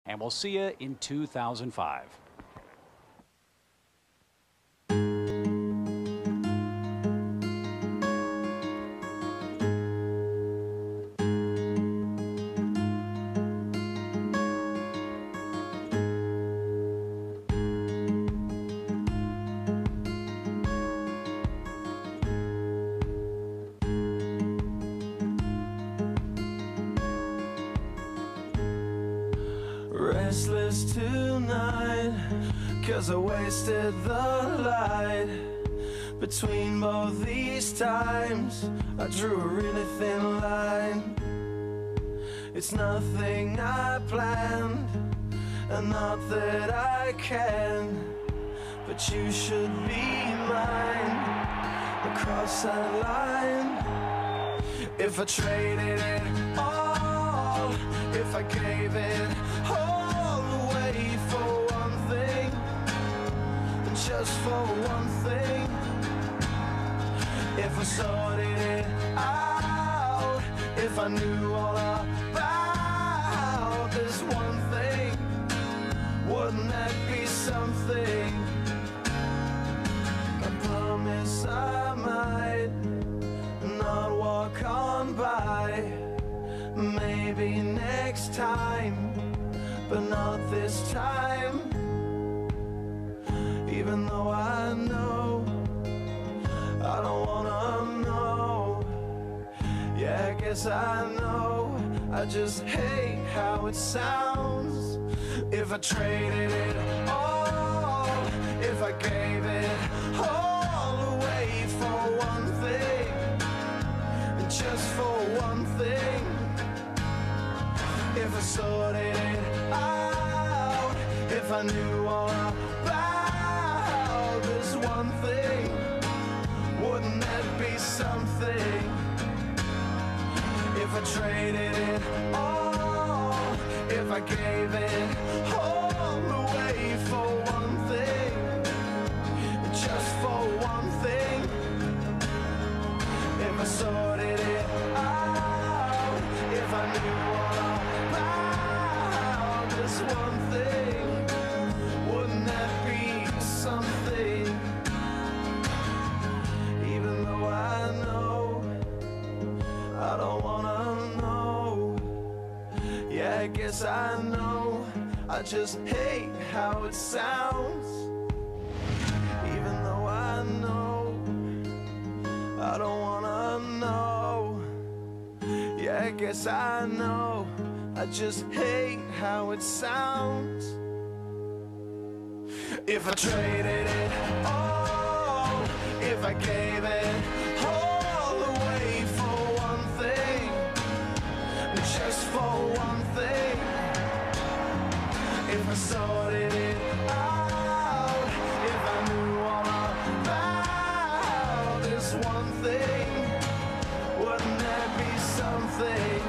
and we'll see you in 2005. Restless tonight, 'cause I wasted the light. Between both these times, I drew a really thin line. It's nothing I planned, and not that I can, but you should be mine. Across that line, if I traded it all, if I gave it all away for one thing, just for one thing, if I sorted it out, if I knew all about this one thing, wouldn't that be something? I promise I might not walk on by. Maybe next time, but not this time. Even though I know I don't wanna know. Yeah, I guess I know, I just hate how it sounds. If I traded it all, if I gave it all away for one thing, just for one thing, if I sorted it out, if I knew all about this one thing, wouldn't that be something? If I traded it all, if I gave it all away for one thing, just for one thing, if I sorted it out, if I knew all about this one thing, wouldn't that be something? Even though I know I don't wanna know. Yeah, I guess I know, I just hate how it sounds. Even though I know I don't wanna know. Yeah, I guess I know, I just hate how it sounds. If I traded it all, if I gave it all away for one thing, just for one thing, if I sorted it out, if I knew all about this one thing, wouldn't that be something?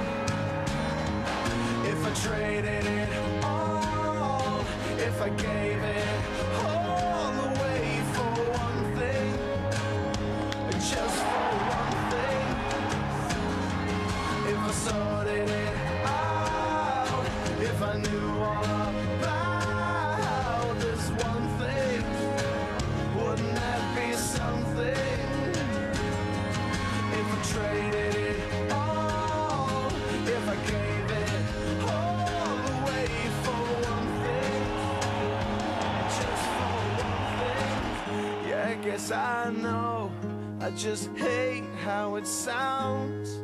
If I traded it all, if I gave it all away for one thing, just for one thing, if I sorted it out, if I knew all about this one thing, wouldn't that be something? If I traded it all, if I gave it all away for one thing, just for one thing, yeah, I guess I know, I just hate how it sounds.